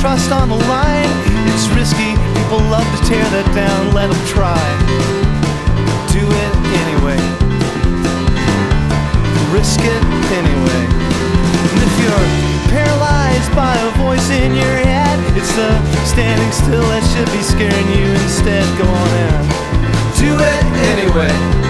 trust on the line. It's risky, people love to tear that down. Let them try. Do it anyway. Risk it anyway. And if you're paralyzed by a voice in your head, it's the standing still that should be scaring you. Instead, go on in. Do it anyway.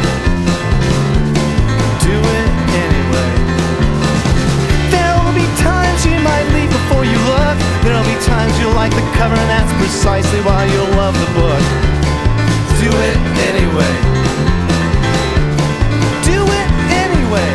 Do it anyway. There'll be times you might leave before you look. There'll be times you'll like the cover, and that's precisely why you'll love the book. Do it anyway. Do it anyway.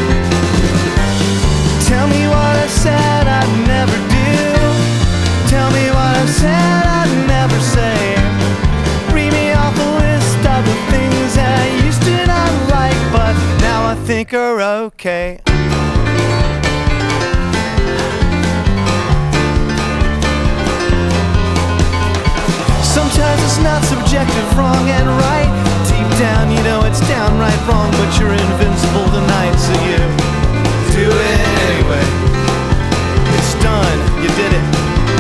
Tell me what I said I'd never do. Tell me what I said I'd never say. Read me off a list of the things I used to not like, but now I think are okay. Sometimes it's not subjective, wrong and right. Deep down you know it's downright wrong, but you're invincible tonight, so you do it anyway. It's done, you did it.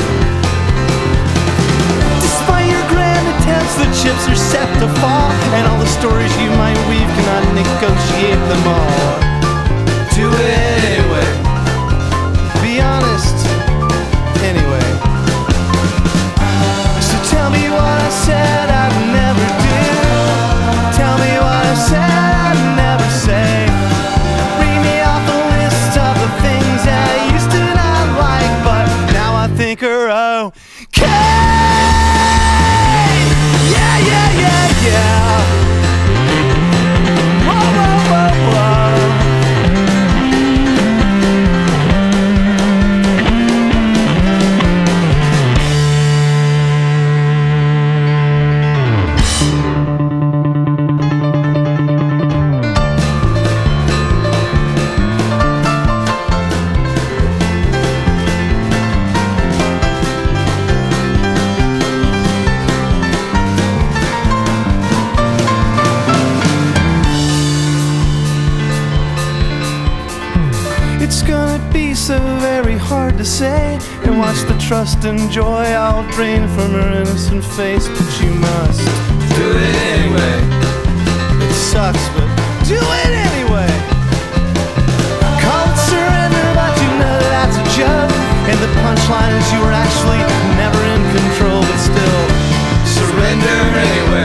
Despite your grand attempts, the chips are set to fall, and all the stories you might weave cannot negotiate them all. Do it anyway. Be honest anyway. So tell me what I said I'd never do. Tell me what I said I'd never say. Read me off a list of the things I used to not like, but now I think are okay. Yeah, yeah, yeah, yeah. Whoa, whoa, whoa, whoa. It's gonna be so very hard to say, and watch the trust and joy all drain from her innocent face, but you must do it anyway. It sucks, but do it anyway. Call it surrender, but you know that's a joke, and the punchline is you were actually never in control, but still surrender anyway.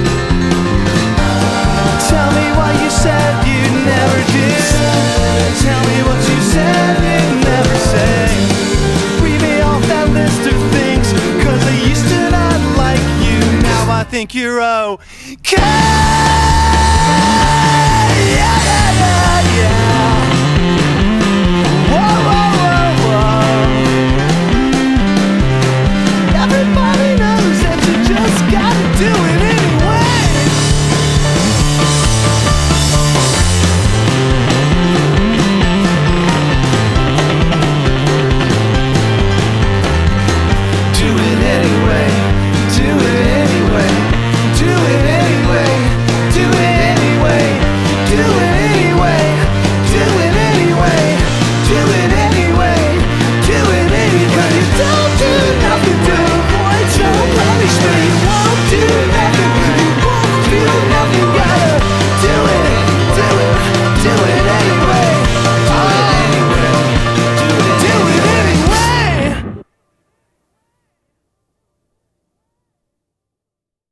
Tell me what you said you'd never do. Tell me what you said you'd never say. Read me off that list of things, 'cause I used to not like you. Now I think you're okay.